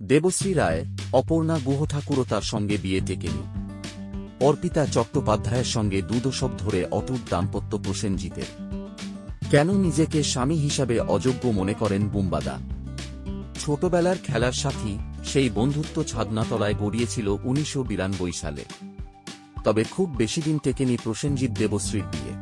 দেবশ্রী রায়, অপর্ণা গুহঠাকুরতার সঙ্গে বিয়ে টেকেনি। অর্পিতা চট্টোপাধ্যায়ের সঙ্গে 2 দশক ধরে অটুট দাম্পত্য প্রসেনজিতের। কেন নিজেকে স্বামী হিসাবে অযোগ্য মনে করেন বুম্বাদা? ছোটবেলার খেলার সাথী, সেই বন্ধুত্ব ছাদনাতলায় গড়িয়েছিল 1992 সালে। তবে খুব বেশিদিন টেকেনি প্রসেনজিৎ দেবশ্রীর বিয়ে।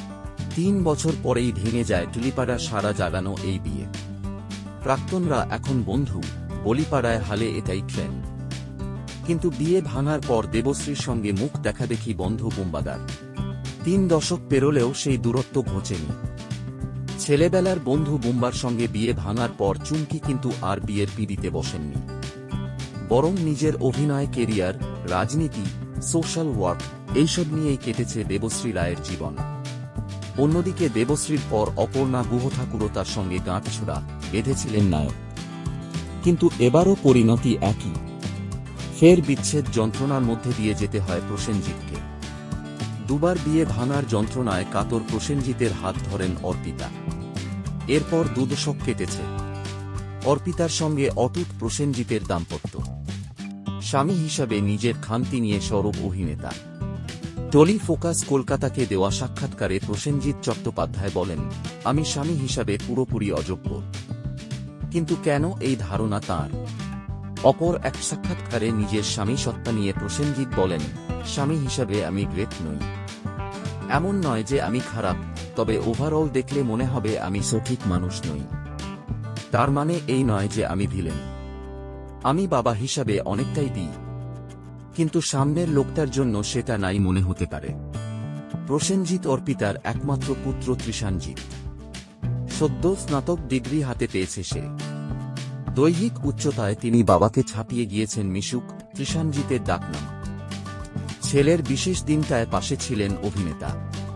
3 বছর পরেই ভেঙে যায় টুলিপাড়া সারা জাগানো এই বিয়ে। প্রাক্তনরা এখন বন্ধু, বলিপাড়ায় হালে এটাই ট্রেন্ড। কিন্তু বিয়ে ভাঙার পর দেবশ্রীর সঙ্গে মুখ দেখাদেখি বন্ধ বুম্বাদার। 3 দশক পেরোলেও সেই দূরত্ব ঘোচেনি। ছেলেবেলার বন্ধু বুম্বার সঙ্গে বিয়ে ভাঙার পর চুমকি কিন্তু আর বিয়ের পিঁড়িতে বসেননি। বরং নিজের অভিনয় কেরিয়ার, রাজনীতি, সোশ্যাল ওয়ার্ক এইসব নিয়েই কেটেছে দেবশ্রী রায়ের জীবন। অন্যদিকে দেবশ্রীর পর অপর্ণা গুহঠাকুরতার সঙ্গে গাঁটছড়া বেঁধেছিলেন নায়ক। কিন্তু এবারও পরিণতি একই। ফের বিচ্ছেদ যন্ত্রণার মধ্যে দিয়ে যেতে হয় প্রসেনজিৎকে। 2 বার বিয়ে ভাঙার যন্ত্রণায় কাতর প্রসেনজিতের হাত ধরেন অর্পিতা। এরপর 2 দশক কেটেছে। অর্পিতার সঙ্গে অটুট প্রসেনজিতের দাম্পত্য। স্বামী হিসাবে নিজের খামতি নিয়ে সরব অভিনেতা। টলি ফোকাস কলকাতাকে দেওয়া সাক্ষাৎকারে প্রসেনজিৎ চট্টোপাধ্যায় বলেন, আমি স্বামী হিসাবে পুরোপুরি অযোগ্য। কিন্তু কেন এই ধারণা তাঁর? অপর এক সাক্ষাৎকারে নিজের স্বামী সত্তা নিয়ে প্রসেনজিৎ বলেন, স্বামী হিসাবে আমি গ্রেট নই। এমন নয় যে আমি খারাপ, তবে ওভারঅল দেখলে মনে হবে আমি সঠিক মানুষ নই। তার মানে এই নয় যে আমি ভিলেন। আমি বাবা হিসাবে অনেকটাই দিই, কিন্তু সামনের লোকটার জন্য সেটা নাই মনে হতে পারে। প্রসেনজিৎ অর্পিতার একমাত্র পুত্র তৃষানজিৎ। সদ্য স্নাতক ডিগ্রি হাতে পেয়েছে সে। দৈহিক উচ্চতায় তিনি বাবাকে ছাপিয়ে গিয়েছেন মিশুক, তৃষানজিতের ডাকনাম। ছেলের বিশেষ দিনটায় পাশে ছিলেন অভিনেতা।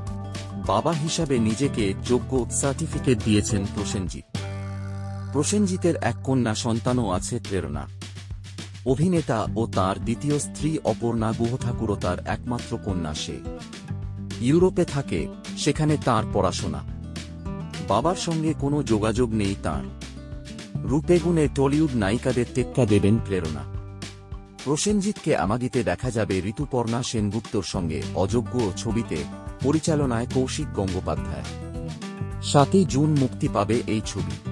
বাবা হিসাবে নিজেকে যোগ্য সার্টিফিকেট দিয়েছেন প্রসেনজিৎ। প্রসেনজিতের এক কন্যা সন্তানও আছে, প্রেরণা। অভিনেতা ও তাঁর দ্বিতীয় স্ত্রী অপর্ণা গুহঠাকুরতার একমাত্র কন্যা সে। ইউরোপে থাকে, সেখানে তাঁর পড়াশোনা। বাবার সঙ্গে কোনো যোগাযোগ নেই তাঁর। রূপেগুণে টলিউড নায়িকাদের টেক্কা দেবেন প্রেরণা। প্রসেনজিৎকে আমাগিতে দেখা যাবে ঋতুপর্ণা সেনগুপ্তর সঙ্গে অযোগ্য ছবিতে, পরিচালনায় কৌশিক গঙ্গোপাধ্যায়। 7ই জুন মুক্তি পাবে এই ছবি।